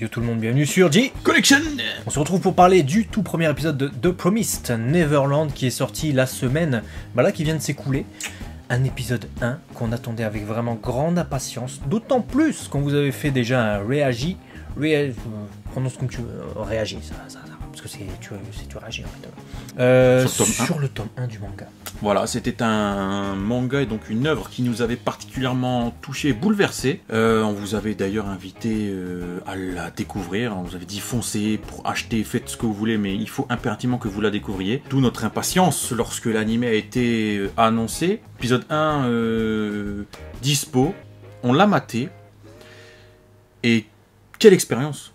Yo tout le monde, bienvenue sur Collection. On se retrouve pour parler du tout premier épisode de The Promised Neverland qui est sorti la semaine qui vient de s'écouler. Un épisode 1 qu'on attendait avec vraiment grande impatience, d'autant plus qu'on vous avait fait déjà un réagi, prononce comme tu veux, réagi, ça, parce que tu réagis en fait. Sur le tome 1 du manga. Voilà, c'était un manga et donc une œuvre qui nous avait particulièrement touché, bouleversé. On vous avait d'ailleurs invité à la découvrir. On vous avait dit foncez pour acheter, faites ce que vous voulez, mais il faut impérativement que vous la découvriez. D'où notre impatience lorsque l'anime a été annoncé. Épisode 1 dispo, on l'a maté. Et quelle expérience!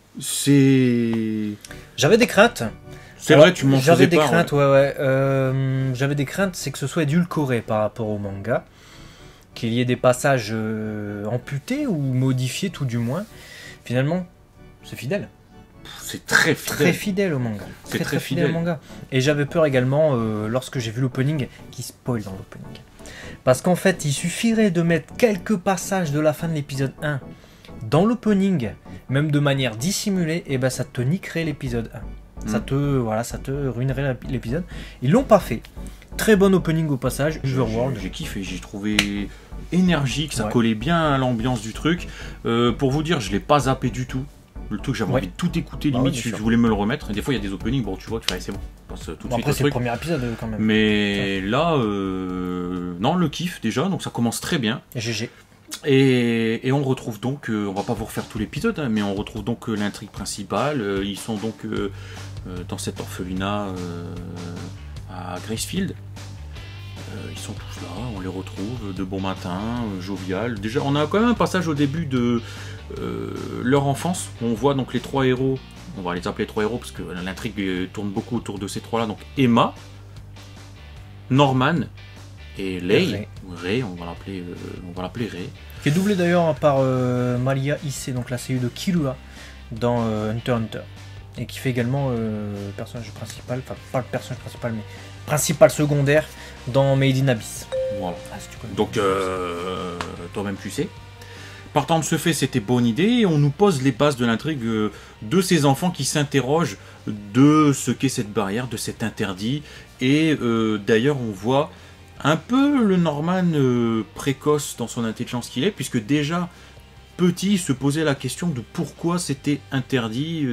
J'avais des craintes. C'est vrai, tu m'en faisais J'avais des part, craintes, ouais. J'avais des craintes, c'est que ce soit édulcoré par rapport au manga, qu'il y ait des passages amputés ou modifiés tout du moins. Finalement, c'est fidèle. C'est très fidèle. Très fidèle au manga. C'est très fidèle au manga. Et j'avais peur également lorsque j'ai vu l'opening qui spoil dans l'opening. Parce qu'en fait, il suffirait de mettre quelques passages de la fin de l'épisode 1 dans l'opening, même de manière dissimulée, et ben ça te niquerait l'épisode 1. Ça te ruinerait l'épisode. Ils l'ont pas fait. Très bon opening au passage, Overworld. J'ai kiffé, j'ai trouvé énergique, ça collait bien à l'ambiance du truc. Pour vous dire, je l'ai pas zappé du tout. Le truc, j'avais envie de tout écouter, limite, je voulais me le remettre. Et des fois, il y a des openings, bon, tu vois, tu fais, c'est bon, passe tout de suite. Après, c'est le premier épisode quand même. Mais là, non, le kiff déjà, donc ça commence très bien. GG. Et on retrouve donc, on va pas vous refaire tout l'épisode, hein, mais on retrouve donc l'intrigue principale. Ils sont donc dans cet orphelinat à Gracefield. Ils sont tous là, on les retrouve de bon matin, jovial. Déjà, on a quand même un passage au début de leur enfance. On voit donc les trois héros, on va les appeler trois héros parce que l'intrigue tourne beaucoup autour de ces trois-là. Donc Emma, Norman et Ray, on va l'appeler Ray. Qui est doublé d'ailleurs par Malia Issei, donc la série de Killua dans Hunter x Hunter. Et qui fait également le personnage principal, enfin pas le personnage principal, mais principal secondaire dans Made in Abyss. Voilà. Si tu connais. Donc toi-même tu sais. Partant de ce fait, c'était bonne idée et on nous pose les bases de l'intrigue de ces enfants qui s'interrogent de ce qu'est cette barrière, de cet interdit. Et d'ailleurs, on voit un peu le Norman précoce dans son intelligence qu'il est, puisque déjà petit, il se posait la question de pourquoi c'était interdit.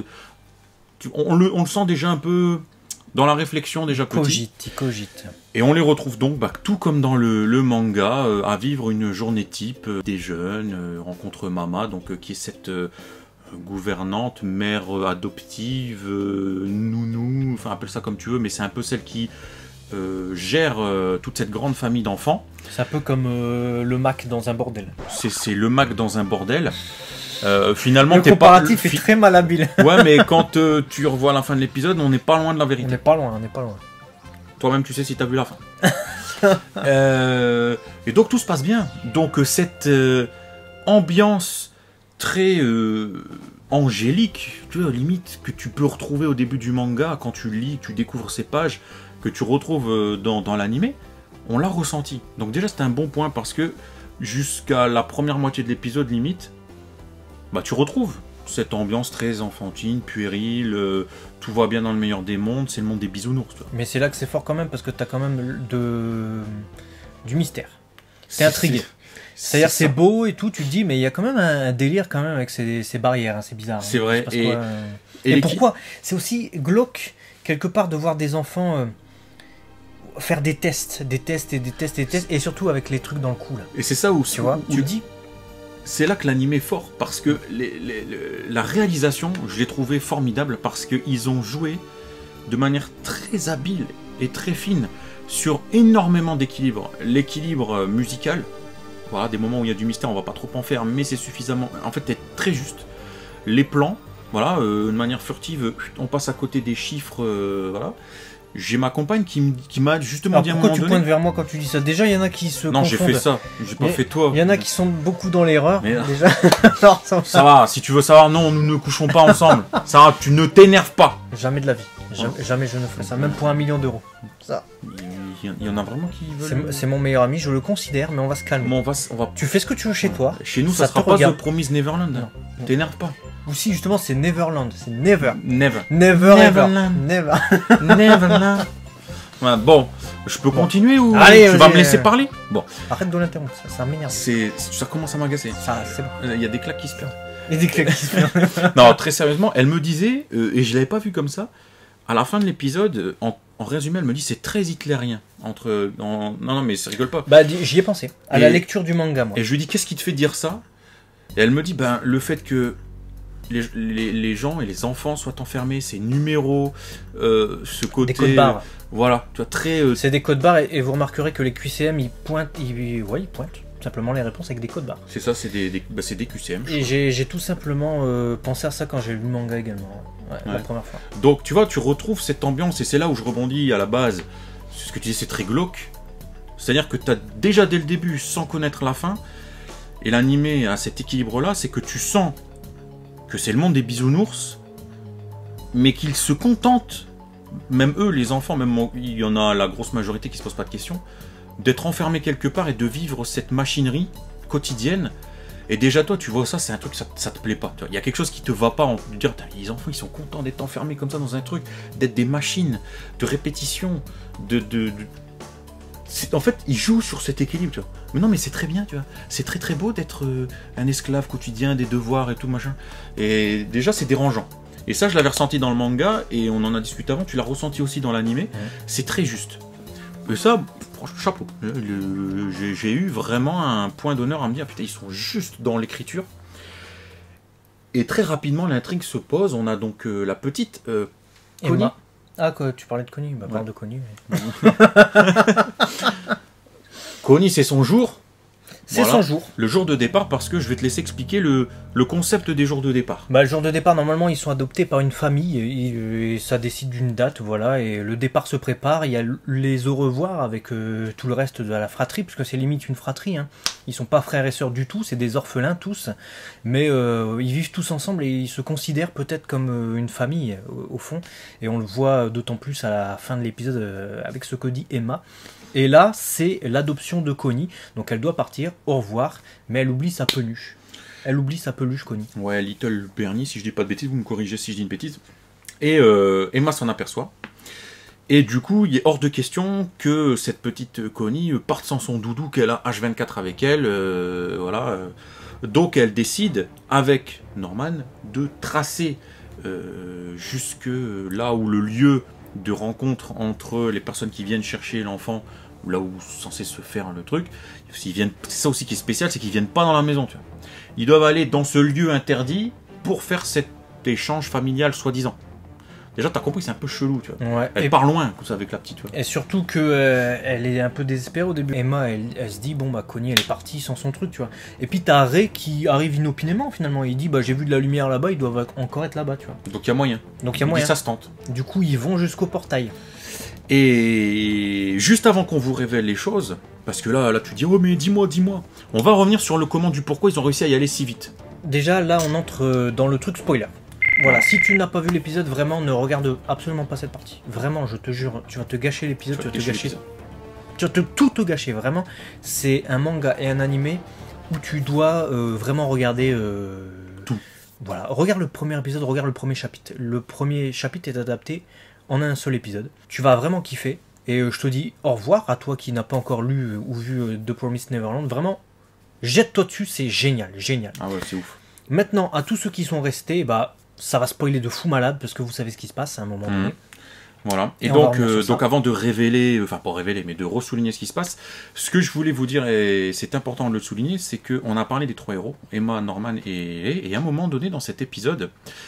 On le sent déjà un peu dans la réflexion déjà petit. Il cogite. Et on les retrouve donc, tout comme dans le manga, à vivre une journée type des jeunes, rencontre Mama, donc qui est cette gouvernante, mère adoptive, nounou, enfin appelle ça comme tu veux, mais c'est un peu celle qui gère toute cette grande famille d'enfants. C'est un peu comme le Mac dans un bordel. C'est le Mac dans un bordel. Finalement, le comparatif est très malhabile. Ouais, mais quand tu revois la fin de l'épisode, on n'est pas loin de la vérité. On n'est pas loin. Toi-même, tu sais si tu as vu la fin. Et donc, tout se passe bien. Donc, cette ambiance très angélique, tu vois, limite, que tu peux retrouver au début du manga, quand tu lis, tu découvres ces pages, que tu retrouves dans l'animé, on l'a ressenti. Donc déjà, c'est un bon point, parce que jusqu'à la première moitié de l'épisode, limite, tu retrouves cette ambiance très enfantine, puérile, tout va bien dans le meilleur des mondes, c'est le monde des bisounours. Toi. Mais c'est là que c'est fort quand même, parce que t'as quand même du mystère. T'es intrigué. C'est-à-dire c'est beau et tout, tu te dis, mais il y a quand même un délire quand même avec ces barrières, hein, c'est bizarre. C'est vrai. Et pourquoi c'est aussi glauque, quelque part, de voir des enfants faire des tests, et surtout avec les trucs dans le cou. Là. Et c'est ça où tu vois, tu dis. C'est là que l'anime est fort, parce que la réalisation, je l'ai trouvé formidable, parce qu'ils ont joué de manière très habile et très fine sur énormément d'équilibre. L'équilibre musical, voilà, des moments où il y a du mystère, on va pas trop en faire, mais c'est suffisamment, en fait, c'est très juste. Les plans, voilà, de manière furtive, on passe à côté des chiffres, voilà. J'ai ma compagne qui m'a justement dit à un moment donné... Pourquoi tu pointes vers moi quand tu dis ça? Déjà, il y en a qui se confondent. Non, j'ai fait ça. J'ai pas fait toi. Il y en a qui sont beaucoup dans l'erreur, mais... déjà. Non, ça va, si tu veux savoir, non, nous ne couchons pas ensemble. Ça va, tu ne t'énerves pas. Jamais de la vie. Jamais je ne ferai ça, même pour 1 million d'euros. Ça. Il y en a vraiment qui veulent... C'est mon meilleur ami, je le considère, mais on va se calmer. Bon, on va... Tu fais ce que tu veux chez toi. Chez nous, ça sera pas The Promised Neverland. T'énerve pas. Ou si justement c'est Neverland, c'est Never. Never. Never Neverland. Never. Neverland. Ouais, bon, je peux continuer ou Allez, tu vas me laisser parler? Bon, Arrête de l'interrompre, ça m'énerve. ça commence à m'agacer. Ça, c'est bon. Il y a des claques qui se perdent. Et des claques qui se perdent. Non, très sérieusement, elle me disait, et je l'avais pas vu comme ça, à la fin de l'épisode, en résumé, elle me dit c'est très hitlérien. Non, mais ça rigole pas. Bah, j'y ai pensé. À la lecture du manga, moi. Et je lui dis qu'est-ce qui te fait dire ça? Et elle me dit ben le fait que les gens et les enfants soient enfermés, ces numéros, ce côté... Des codes barres. Voilà, tu vois, très... C'est des codes barres et vous remarquerez que les QCM, ils pointent simplement les réponses avec des codes barres. C'est ça, c'est des QCM. Et j'ai tout simplement pensé à ça quand j'ai lu le manga également. Ouais. La première fois. Donc tu vois, tu retrouves cette ambiance et c'est là où je rebondis à la base. Ce que tu dis, c'est très glauque. C'est-à-dire que tu as déjà dès le début, sans connaître la fin, et l'animé a cet équilibre-là, c'est que tu sens que c'est le monde des bisounours, mais qu'ils se contentent, même eux, les enfants, même il y en a la grosse majorité qui se pose pas de questions, d'être enfermés quelque part et de vivre cette machinerie quotidienne. Et déjà toi, tu vois ça, c'est un truc, ça te plaît pas. Il y a quelque chose qui te va pas, de dire, les enfants, ils sont contents d'être enfermés comme ça dans un truc, d'être des machines, de répétition, en fait, ils jouent sur cet équilibre, tu vois. Mais non, mais c'est très bien, tu vois. C'est très très beau d'être un esclave quotidien, des devoirs et tout, machin. Et déjà, c'est dérangeant. Et ça, je l'avais ressenti dans le manga, et on en a discuté avant, tu l'as ressenti aussi dans l'animé. C'est très juste. Et ça, chapeau. J'ai eu vraiment un point d'honneur à me dire, putain, ils sont justes dans l'écriture. Et très rapidement, l'intrigue se pose. On a donc la petite Connie. Ah, quoi, tu parlais de Connie, bah, parle de Connie. Mais... Connie, c'est son jour. C'est son jour. Le jour de départ, parce que je vais te laisser expliquer le concept des jours de départ. Bah, le jour de départ, normalement, ils sont adoptés par une famille et ça décide d'une date, voilà, et le départ se prépare. Il y a les au revoir avec tout le reste de la fratrie, parce que c'est limite une fratrie. Hein. Ils sont pas frères et sœurs du tout, c'est des orphelins tous, mais ils vivent tous ensemble et ils se considèrent peut-être comme une famille au fond. Et on le voit d'autant plus à la fin de l'épisode avec ce que dit Emma. Et là, c'est l'adoption de Connie. Donc elle doit partir, au revoir, mais elle oublie sa peluche. Elle oublie sa peluche, Connie. Ouais, Little Bernie, si je dis pas de bêtises, vous me corrigez si je dis une bêtise. Et Emma s'en aperçoit. Et du coup, il est hors de question que cette petite Connie parte sans son doudou qu'elle a H24 avec elle. Voilà. Donc elle décide, avec Norman, de tracer jusque là où le lieu de rencontre entre les personnes qui viennent chercher l'enfant, ou là où c'est censé se faire le truc, c'est ça aussi qui est spécial, c'est qu'ils viennent pas dans la maison, tu vois. Ils doivent aller dans ce lieu interdit pour faire cet échange familial soi-disant. Déjà, t'as compris, c'est un peu chelou, tu vois. Ouais. Elle part loin, ça, avec la petite, tu vois. Et surtout que elle est un peu désespérée au début. Emma, elle se dit, bon, bah, Connie, elle est partie sans son truc, tu vois. Et puis, t'as Ray qui arrive inopinément, finalement. Il dit, bah, j'ai vu de la lumière là-bas, ils doivent encore être là-bas, tu vois. Donc, il y a moyen. Donc, il y a moyen. Ça se tente. Du coup, ils vont jusqu'au portail. Et juste avant qu'on vous révèle les choses, parce que là tu dis, oh, mais dis-moi. On va revenir sur le comment du pourquoi ils ont réussi à y aller si vite. Déjà, là, on entre dans le truc spoiler. Voilà, si tu n'as pas vu l'épisode, vraiment, ne regarde absolument pas cette partie. Vraiment, je te jure, tu vas te gâcher l'épisode, tu vas tout te gâcher, vraiment. C'est un manga et un animé où tu dois vraiment regarder tout. Voilà, regarde le premier épisode, regarde le premier chapitre. Le premier chapitre est adapté en un seul épisode. Tu vas vraiment kiffer. Et je te dis au revoir à toi qui n'as pas encore lu ou vu The Promised Neverland. Vraiment, jette-toi dessus, c'est génial, génial. Ah ouais, c'est ouf. Maintenant, à tous ceux qui sont restés, bah, ça va spoiler de fou malade parce que vous savez ce qui se passe à un moment donné. Voilà. Et donc avant de révéler, enfin pas révéler, mais de ressouligner ce qui se passe, ce que je voulais vous dire, et c'est important de le souligner, c'est qu'on a parlé des trois héros, Emma, Norman et à un moment donné dans cet épisode,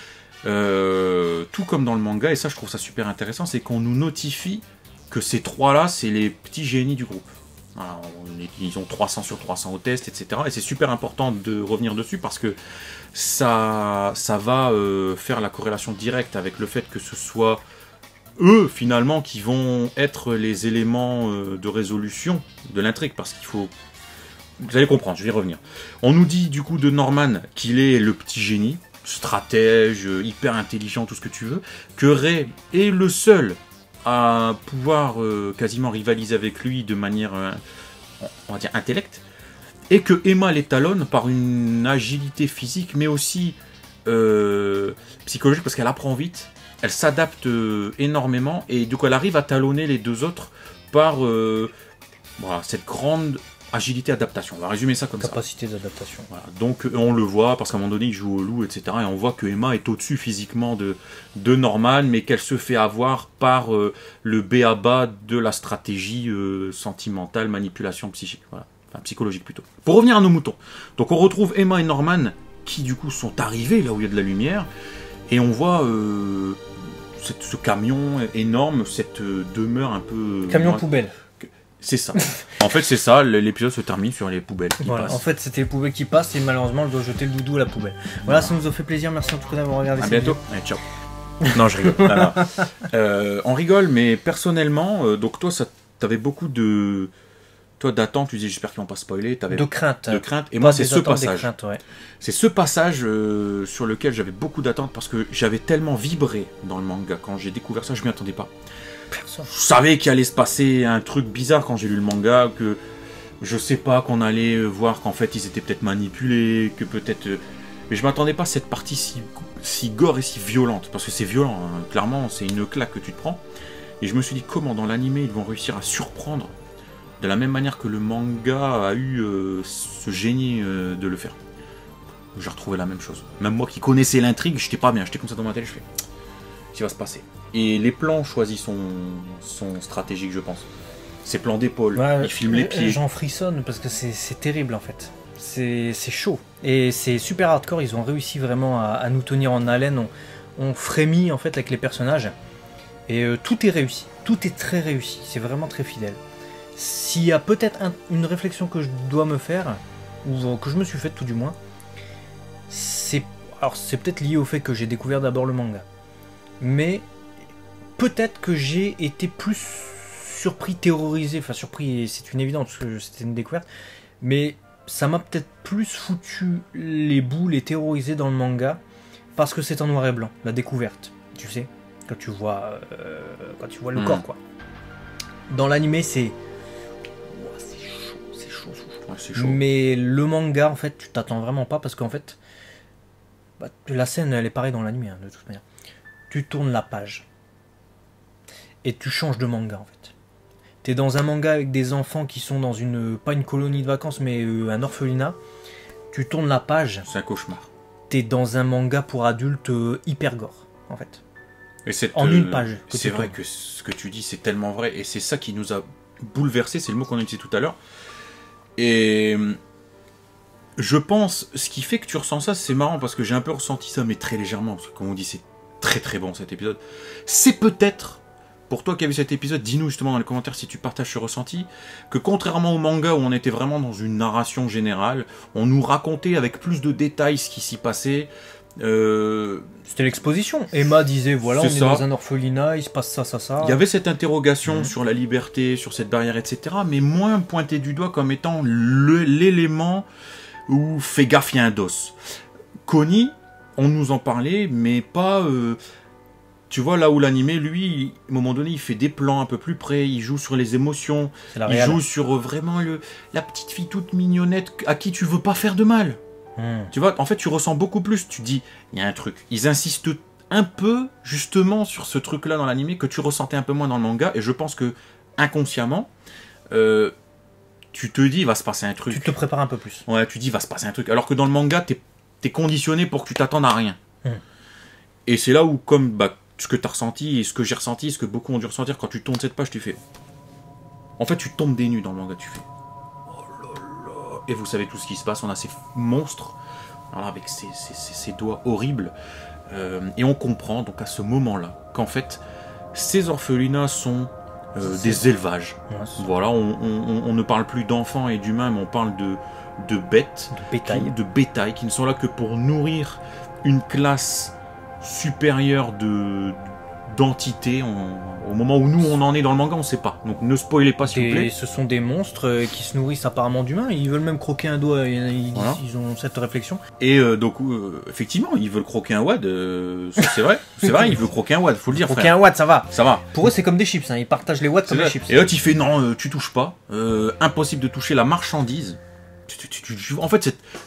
tout comme dans le manga, et ça je trouve ça super intéressant, c'est qu'on nous notifie que ces trois-là, c'est les petits génies du groupe. Alors, ils ont 300 sur 300 au test, etc. Et c'est super important de revenir dessus parce que ça va faire la corrélation directe avec le fait que ce soit eux, finalement, qui vont être les éléments de résolution de l'intrigue. Parce qu'il faut... Vous allez comprendre, je vais y revenir. On nous dit, du coup, de Norman qu'il est le petit génie, stratège, hyper intelligent, tout ce que tu veux, que Ray est le seul à pouvoir quasiment rivaliser avec lui de manière, on va dire, intellect, et que Emma les talonne par une agilité physique, mais aussi psychologique parce qu'elle apprend vite, elle s'adapte énormément et du coup elle arrive à talonner les deux autres par voilà, cette grande agilité adaptation. On va résumer ça comme capacité d'adaptation. Voilà. Donc on le voit parce qu'à un moment donné il joue au loup, etc. Et on voit que Emma est au-dessus physiquement de Norman, mais qu'elle se fait avoir par le b.a.-ba de la stratégie sentimentale, manipulation psychique. Voilà. Enfin, psychologique plutôt. Pour revenir à nos moutons. Donc on retrouve Emma et Norman qui du coup sont arrivés là où il y a de la lumière. Et on voit ce camion énorme, cette demeure un peu... Camion poubelle. C'est ça. En fait, c'est ça. L'épisode se termine sur les poubelles qui voilà, passent. en fait, c'était les poubelles qui passent et malheureusement, elle doit jeter le doudou à la poubelle. Voilà, ça nous a fait plaisir. Merci en tout cas d'avoir regardé À cette bientôt. vidéo. Allez, ciao. Non, je rigole. Voilà. On rigole, mais personnellement, donc toi, t'avais beaucoup de... Toi, d'attente, tu disais, j'espère qu'ils vont pas spoiler. T'avais de crainte. De crainte. Et moi, c'est ce passage. Craintes, ouais. C'est ce passage sur lequel j'avais beaucoup d'attente parce que j'avais tellement vibré dans le manga. Quand j'ai découvert ça, je m'y attendais pas. Personne. Je savais qu'il allait se passer un truc bizarre quand j'ai lu le manga, que je sais pas, qu'on allait voir qu'en fait ils étaient peut-être manipulés, que peut-être... Mais je m'attendais pas à cette partie si gore et si violente, parce que c'est violent, hein. Clairement, c'est une claque que tu te prends. Et je me suis dit, comment dans l'animé ils vont réussir à surprendre de la même manière que le manga a eu ce génie de le faire. J'ai retrouvé la même chose. Même moi qui connaissais l'intrigue, j'étais pas bien, j'étais comme ça dans ma tête, je fais... Qu'est-ce qui va se passer? Et les plans choisis sont stratégiques, je pense. Ces plans d'épaule, ouais, ils filment les pieds. J'en frissonne parce que c'est terrible en fait. C'est chaud. Et c'est super hardcore, ils ont réussi vraiment à nous tenir en haleine. On frémit en fait avec les personnages. Et tout est réussi. Tout est très réussi. C'est vraiment très fidèle. S'il y a peut-être une réflexion que je dois me faire, ou que je me suis faite tout du moins, c'est peut-être lié au fait que j'ai découvert d'abord le manga. Mais peut-être que j'ai été plus surpris, terrorisé, enfin surpris, c'est une évidence parce que c'était une découverte, mais ça m'a peut-être plus foutu les boules et terrorisé dans le manga parce que c'est en noir et blanc, la découverte, tu sais, quand tu vois le corps quoi. Dans l'animé c'est chaud. Ouais, c'est chaud. Mais le manga en fait tu t'attends vraiment pas parce qu'en fait la scène elle est pareille dans l'animé hein, de toute manière. Tu tournes la page et tu changes de manga en fait. T'es dans un manga avec des enfants qui sont dans pas une colonie de vacances mais un orphelinat. Tu tournes la page. C'est un cauchemar. T'es dans un manga pour adultes hyper gore en fait. Et en une page. C'est vrai que ce que tu dis c'est tellement vrai et c'est ça qui nous a bouleversé, c'est le mot qu'on a utilisé tout à l'heure. Et je pense, ce qui fait que tu ressens ça, c'est marrant parce que j'ai un peu ressenti ça mais très légèrement parce que comme on dit c'est très très bon cet épisode. C'est peut-être, pour toi qui as vu cet épisode, dis-nous justement dans les commentaires si tu partages ce ressenti, que contrairement au manga où on était vraiment dans une narration générale, on nous racontait avec plus de détails ce qui s'y passait. C'était l'exposition. Emma disait voilà, on est dans un orphelinat, il se passe ça. Il y avait cette interrogation sur la liberté, sur cette barrière, etc. Mais moins pointé du doigt comme étant l'élément où fais gaffe, il y a un dos. Connie, on nous en parlait, mais pas... tu vois, là où l'animé, lui, à un moment donné, il fait des plans un peu plus près, il joue sur les émotions, il joue sur vraiment la petite fille toute mignonnette à qui tu veux pas faire de mal. Tu vois, en fait, tu ressens beaucoup plus, tu dis, il y a un truc. Ils insistent un peu, justement, sur ce truc-là dans l'animé que tu ressentais un peu moins dans le manga, et je pense que, inconsciemment, tu te dis, il va se passer un truc. Tu te prépares un peu plus. Ouais, tu dis, il va se passer un truc. Alors que dans le manga, t'es conditionné pour que tu t'attendes à rien. Et c'est là où, comme ce que tu as ressenti, et ce que j'ai ressenti, ce que beaucoup ont dû ressentir, quand tu tournes cette page, tu fais... En fait, tu tombes des nues dans le manga, tu fais... Oh là là. Et vous savez tout ce qui se passe, on a ces monstres, voilà, avec ces doigts horribles, et on comprend, donc à ce moment-là, qu'en fait, ces orphelinats sont des élevages. Ouais, voilà, on ne parle plus d'enfants et d'humains, mais on parle de bêtes, de bétail, qui ne sont là que pour nourrir une classe supérieure d'entités. Au moment où nous on en est dans le manga, on ne sait pas. Donc ne spoilez pas s'il vous plaît. Ce sont des monstres qui se nourrissent apparemment d'humains. Ils veulent même croquer un doigt. Ils ont cette réflexion. Et donc effectivement, ils veulent croquer un wad. C'est vrai. C'est vrai, ils veulent croquer un wad. Faut le dire. Croquer un wad, ça va. Ça va. Pour eux, c'est comme des chips. Hein. Ils partagent les wads comme des chips. Et l'autre, il fait non, tu touches pas. Impossible de toucher la marchandise. En fait,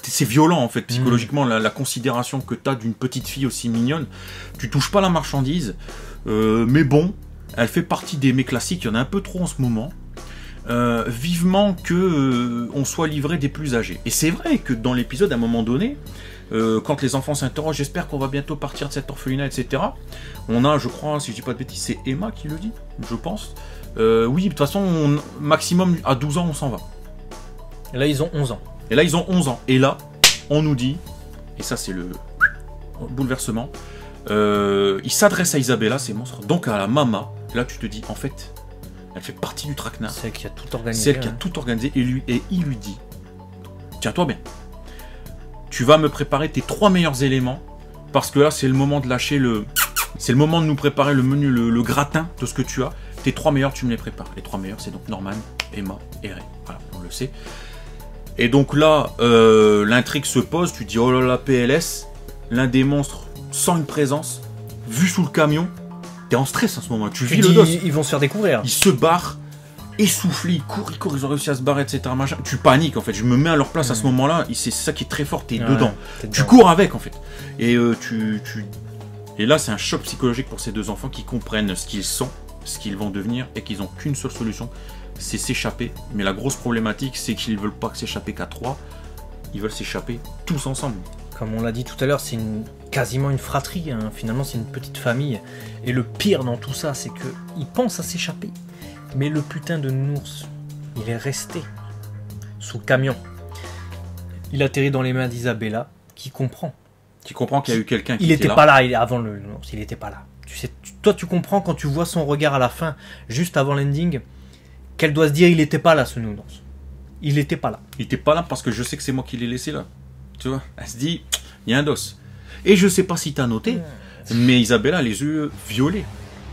c'est violent en fait, psychologiquement, la considération que tu as d'une petite fille aussi mignonne. Tu touches pas la marchandise, mais bon, elle fait partie des mets classiques, il y en a un peu trop en ce moment. Vivement que on soit livré des plus âgés. Et c'est vrai que dans l'épisode, à un moment donné, quand les enfants s'interrogent, j'espère qu'on va bientôt partir de cette orphelinat, etc. On a, je crois, si je dis pas de bêtises, c'est Emma qui le dit, je pense. Oui, de toute façon, maximum à 12 ans, on s'en va. Et là, ils ont 11 ans. Et là, ils ont 11 ans. Et là, on nous dit, et ça, c'est le bouleversement, il s'adresse à Isabella, ces monstres, donc à la mama. Là, tu te dis, en fait, elle fait partie du traquenard. C'est elle qui a tout organisé. C'est elle qui a tout organisé, et il lui dit, tiens-toi bien. Tu vas me préparer tes 3 meilleurs éléments, parce que là, c'est le moment de lâcher le... C'est le moment de nous préparer le menu, le gratin de ce que tu as. Tes 3 meilleurs, tu me les prépares. Les 3 meilleurs, c'est donc Norman, Emma et Ray. Voilà, on le sait. Et donc là, l'intrigue se pose. Tu dis, oh là là, PLS. L'un des monstres, sans une présence, vu sous le camion. T'es en stress à ce moment-là. Tu vis le dos. Ils vont se faire découvrir. Ils se barrent. Essoufflés, ils courent, ils ont réussi à se barrer, etc. Machin. Tu paniques en fait, je me mets à leur place à ce moment-là, c'est ça qui est très fort, t'es dedans. Tu cours avec en fait. Et et là c'est un choc psychologique pour ces deux enfants qui comprennent ce qu'ils sont, ce qu'ils vont devenir et qu'ils n'ont qu'une seule solution, c'est s'échapper. Mais la grosse problématique c'est qu'ils ne veulent pas s'échapper qu'à 3, ils veulent s'échapper tous ensemble. Comme on l'a dit tout à l'heure, c'est quasiment une fratrie, hein. Finalement c'est une petite famille. Et le pire dans tout ça, c'est qu'ils pensent à s'échapper. Mais le putain de nounours, il est resté sous le camion. Il atterrit dans les mains d'Isabella, qui comprend. Qui comprend qu'il y a eu quelqu'un qui était là. Il n'était pas là avant le nounours, il n'était pas là. Tu sais, toi tu comprends quand tu vois son regard à la fin, juste avant l'ending, qu'elle doit se dire il n'était pas là ce nounours. Il n'était pas là. Il n'était pas là parce que je sais que c'est moi qui l'ai laissé là. Tu vois, elle se dit, il y a un dos. Et je sais pas si tu as noté, mais Isabella a les yeux violets.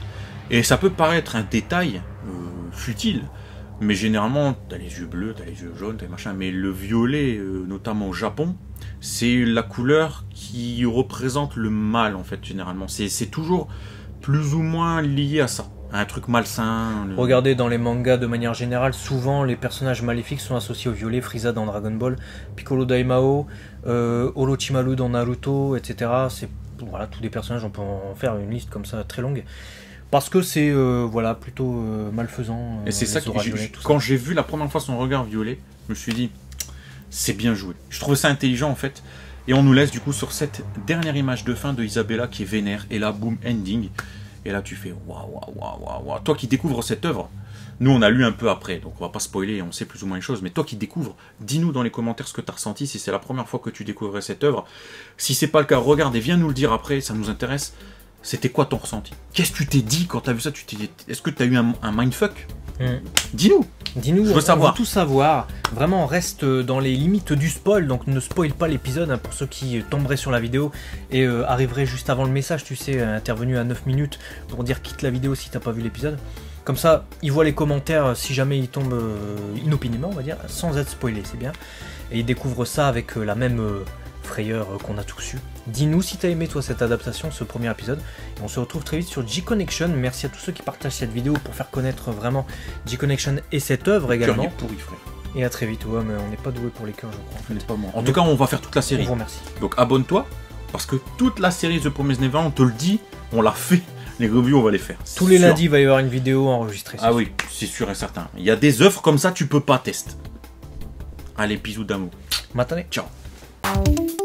Et ça peut paraître un détail futile, mais généralement t'as les yeux bleus, t'as les yeux jaunes, t'as les machins, mais le violet, notamment au Japon, c'est la couleur qui représente le mal en fait, généralement. C'est toujours plus ou moins lié à ça, à un truc malsain. Regardez dans les mangas de manière générale, souvent les personnages maléfiques sont associés au violet. Frieza dans Dragon Ball, Piccolo Daimao, Orochimaru dans Naruto, etc. C'est voilà, tous des personnages, on peut en faire une liste comme ça très longue. Parce que c'est voilà, plutôt malfaisant. Et c'est ça que quand j'ai vu la première fois son regard violet, je me suis dit, c'est bien joué. Je trouve ça intelligent en fait. Et on nous laisse du coup sur cette dernière image de fin de Isabella qui est vénère. Et là, boom, ending. Et là, tu fais waouh, waouh, waouh, waouh. Toi qui découvres cette œuvre, nous on a lu un peu après, donc on va pas spoiler, on sait plus ou moins les choses. Mais toi qui découvres, dis-nous dans les commentaires ce que tu as ressenti, si c'est la première fois que tu découvrais cette œuvre. Si c'est pas le cas, regarde et viens nous le dire après, ça nous intéresse. C'était quoi ton ressenti? Qu'est-ce que tu t'es dit quand tu as vu ça? Est-ce que tu as eu un mindfuck? Dis-nous. Dis-nous, je veux savoir. On veut tout savoir. Vraiment, on reste dans les limites du spoil, donc ne spoil pas l'épisode hein, pour ceux qui tomberaient sur la vidéo et arriveraient juste avant le message, tu sais, intervenu à 9 minutes pour dire quitte la vidéo si t'as pas vu l'épisode. Comme ça, ils voient les commentaires si jamais ils tombent inopinément, on va dire, sans être spoilés, c'est bien. Et ils découvrent ça avec la même frayeur qu'on a tous eu. Dis-nous si t'as aimé toi cette adaptation, ce premier épisode. Et on se retrouve très vite sur G-Connection. Merci à tous ceux qui partagent cette vidéo pour faire connaître vraiment G-Connection et cette œuvre également. Pourri, frère. Et à très vite, ouais, mais on n'est pas doué pour les cœurs, je crois. En fait. Pas moi. En tout cas, on va faire toute la série. On vous remercie. Donc abonne-toi, parce que toute la série The Promised Neverland, on te le dit, on l'a fait. Les reviews, on va les faire. Tous les lundis, il va y avoir une vidéo enregistrée. Ah oui, c'est sûr et certain. Il y a des œuvres comme ça, tu peux pas tester. Allez, bisous d'amour. Matane. Ciao.